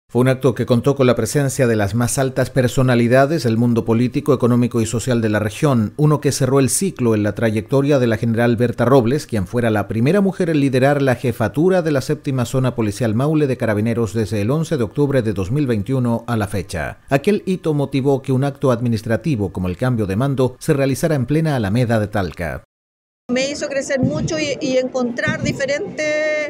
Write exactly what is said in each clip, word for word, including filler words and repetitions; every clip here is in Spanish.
Fue un acto que contó con la presencia de las más altas personalidades del mundo político, económico y social de la región, uno que cerró el ciclo en la trayectoria de la general Berta Robles, quien fuera la primera mujer en liderar la jefatura de la séptima zona policial Maule de Carabineros desde el once de octubre de dos mil veintiuno a la fecha. Aquel hito motivó que un acto administrativo como el cambio de mando se realizara en plena Alameda de Talca. Me hizo crecer mucho y, y encontrar diferentes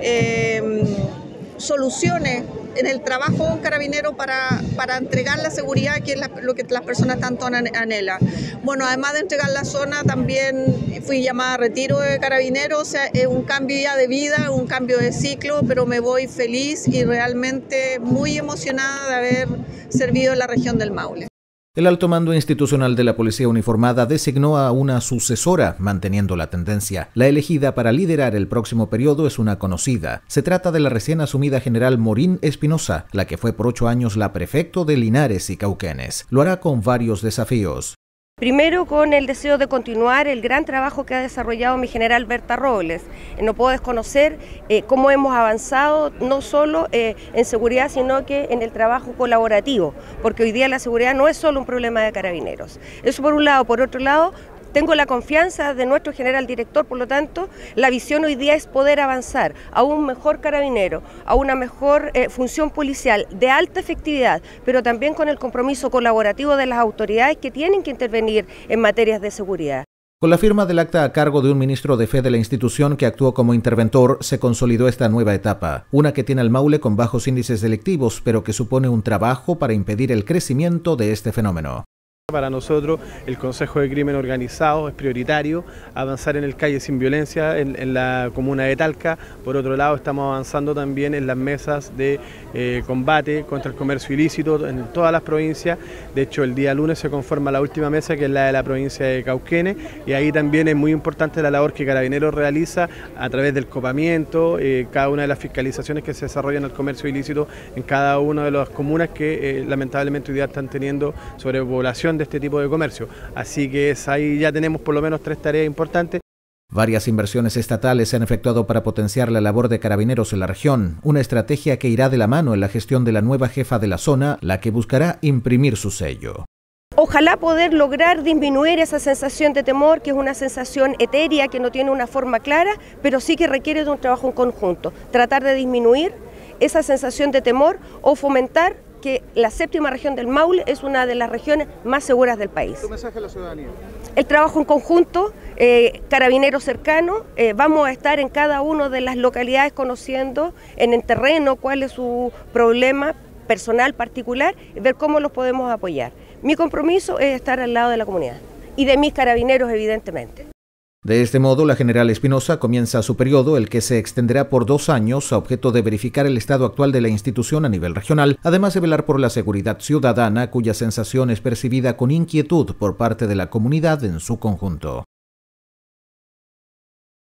eh, soluciones en el trabajo de un carabinero para, para entregar la seguridad, que es la, lo que las personas tanto anhelan. Bueno, además de entregar la zona, también fui llamada a retiro de carabineros, o sea, es un cambio ya de vida, un cambio de ciclo, pero me voy feliz y realmente muy emocionada de haber servido en la región del Maule. El alto mando institucional de la Policía Uniformada designó a una sucesora, manteniendo la tendencia. La elegida para liderar el próximo periodo es una conocida. Se trata de la recién asumida general Morín Espinosa, la que fue por ocho años la prefecto de Linares y Cauquenes. Lo hará con varios desafíos. Primero, con el deseo de continuar el gran trabajo que ha desarrollado mi general Berta Robles. No puedo desconocer eh, cómo hemos avanzado no solo eh, en seguridad, sino que en el trabajo colaborativo, porque hoy día la seguridad no es solo un problema de carabineros. Eso por un lado. Por otro lado, tengo la confianza de nuestro general director, por lo tanto, la visión hoy día es poder avanzar a un mejor carabinero, a una mejor eh, función policial de alta efectividad, pero también con el compromiso colaborativo de las autoridades que tienen que intervenir en materias de seguridad. Con la firma del acta a cargo de un ministro de fe de la institución que actuó como interventor, se consolidó esta nueva etapa, una que tiene al Maule con bajos índices delictivos, pero que supone un trabajo para impedir el crecimiento de este fenómeno. Para nosotros el Consejo de Crimen Organizado es prioritario, avanzar en el Calle Sin Violencia en, en la comuna de Talca. Por otro lado, estamos avanzando también en las mesas de eh, combate contra el comercio ilícito en todas las provincias. De hecho, el día lunes se conforma la última mesa, que es la de la provincia de Cauquenes, y ahí también es muy importante la labor que Carabineros realiza a través del copamiento, eh, cada una de las fiscalizaciones que se desarrollan al comercio ilícito en cada una de las comunas que eh, lamentablemente hoy día están teniendo sobrepoblación de este tipo de comercio. Así que es, ahí ya tenemos por lo menos tres tareas importantes. Varias inversiones estatales se han efectuado para potenciar la labor de carabineros en la región, una estrategia que irá de la mano en la gestión de la nueva jefa de la zona, la que buscará imprimir su sello. Ojalá poder lograr disminuir esa sensación de temor, que es una sensación etérea, que no tiene una forma clara, pero sí que requiere de un trabajo en conjunto. Tratar de disminuir esa sensación de temor o fomentar que la séptima región del Maule es una de las regiones más seguras del país. ¿Tu mensaje a la ciudadanía? El trabajo en conjunto, eh, carabineros cercanos, eh, vamos a estar en cada una de las localidades conociendo en el terreno cuál es su problema personal particular y ver cómo los podemos apoyar. Mi compromiso es estar al lado de la comunidad y de mis carabineros, evidentemente. De este modo, la general Espinosa comienza su periodo, el que se extenderá por dos años, a objeto de verificar el estado actual de la institución a nivel regional, además de velar por la seguridad ciudadana, cuya sensación es percibida con inquietud por parte de la comunidad en su conjunto.